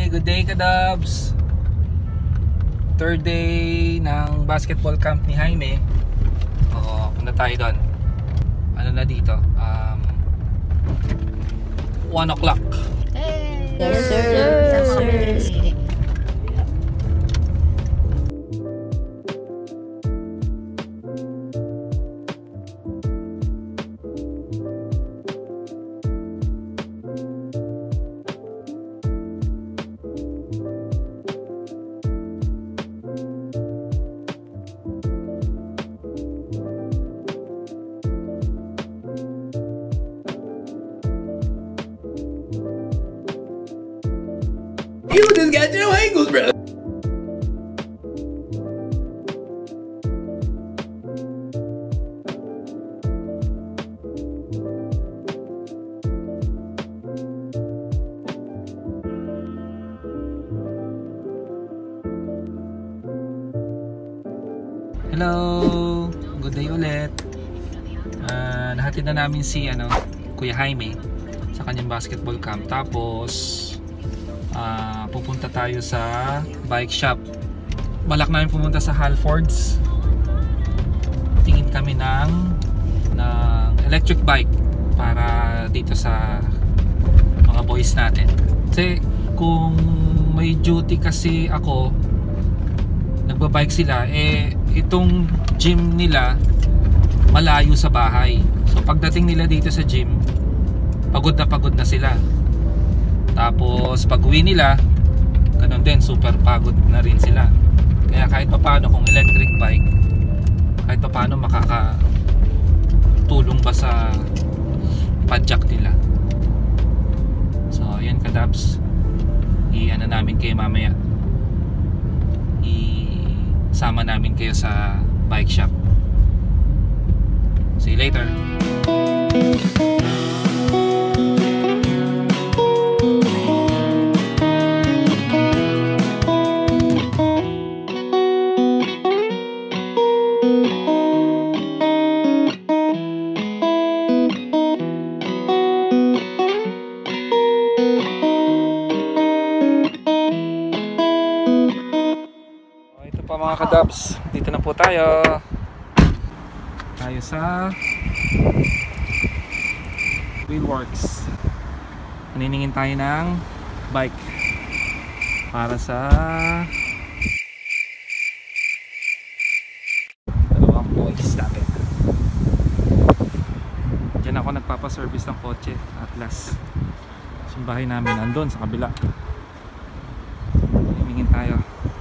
Good day kadabs. Third day ng basketball camp ni Jaime. Oo, punta tayo doon. Ano na dito? 1 o'clock. Hey. Yes sir. Yes sir. You just got no angles, bro. Hello! Good day ulit. Nahatid na namin si Kuya Jaime sa kanyang basketball camp. Tapos pupunta tayo sa bike shop. Balak namin pumunta sa Halfords. Tingin kami ng electric bike para dito sa mga boys natin. Kasi kung may duty kasi ako, nagbabike sila, itong gym nila malayo sa bahay. So pagdating nila dito sa gym, pagod na sila. Tapos pag uwi nila, ganun din, super pagod na rin sila. Kaya kahit pa paano, kung electric bike, kahit pa paano makakatulong ba sa padjak nila. So ayan kadabs, i-ano namin kayo mamaya, isama namin kayo sa bike shop. See you later. Mga kadabs, dito na po tayo sa Wheelworks. Naniningin tayo ng bike para sa dalawang boys natin. Diyan ako nagpapaservice ng kotse Atlas. Yung bahay namin nandun sa kabila. Naniningin tayo.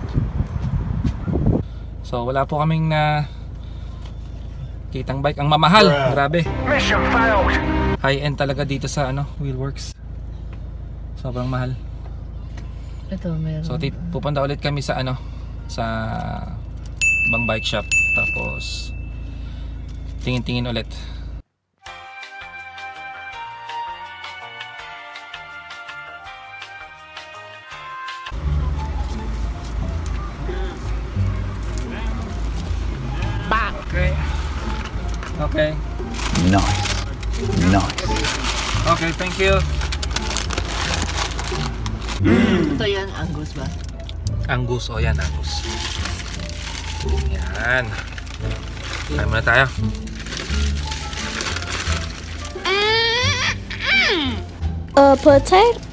So wala po kaming kitang bike. Ang mamahal, grabe. High end talaga dito sa Wheelworks. Sobrang mahal. Ito meron. So pupunta ulit kami sa sa ibang bike shop. Tapos tingin-tingin ulit. Okay. Nice. Okay, thank you. Ito yan, Angus ba? Angus, yan Angus. Yan. Kain muna tayo. Potato.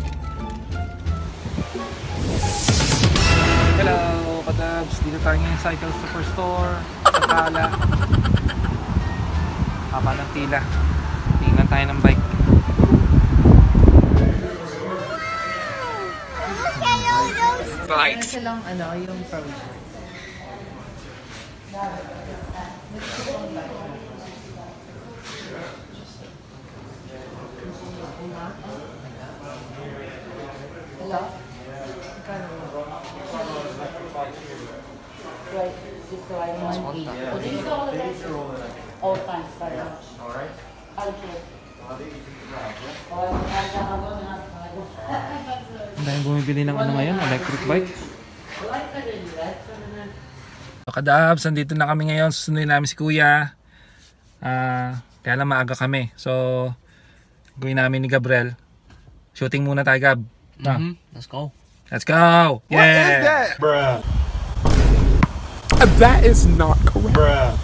Hello, kadabs. Dito tayo ngayon sa Cycle Superstore. Sa Tala. Haba ng pila. Tingnan tayo ng bike. Bikes. Silang yung Pro. Hello? Right, this one 180. All times, sorry. Alright. Okay. Ang dahil bumibili ng ngayon, electric bike. Kadabs, nandito na kami ngayon. Susunduin namin si Kuya. Kaya lang maaga kami. So, gawin namin ni Gabriel. Shooting muna tayo, Gab. Let's go. Let's go! Yeah! What is that? Bruh. That is not correct. Bruh.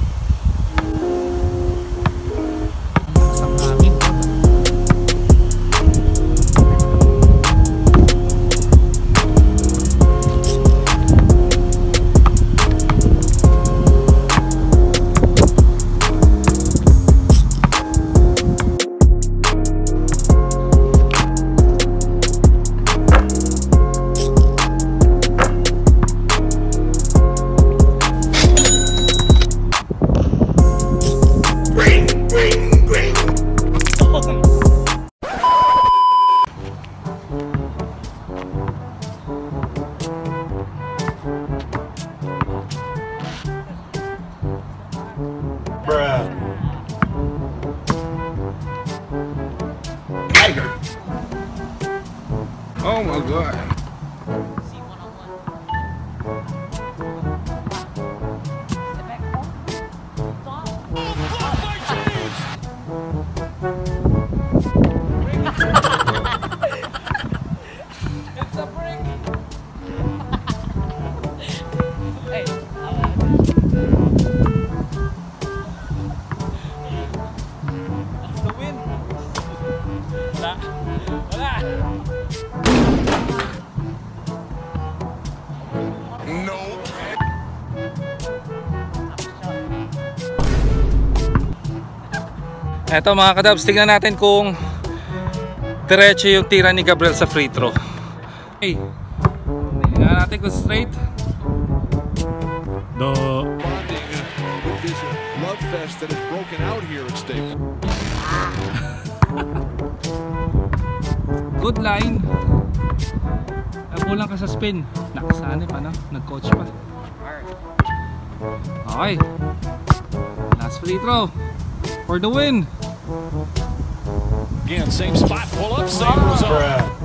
Tiger. Oh my god. Eto mga kadabs, tingnan natin kung diretso yung tira ni Gabriel sa free throw. Okay, tingnan natin kung straight. With this love fest that has broken out here at Staples. Good line. Kulang ka sa spin. Nakasanip ano? Nag-coach pa. Okay, last free throw for the win. Again, same spot, pull up, same result.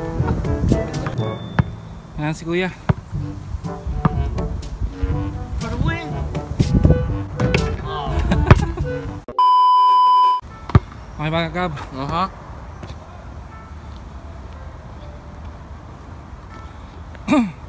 Yan si Kuya. For the win. Okay ba Gab? Uh-huh.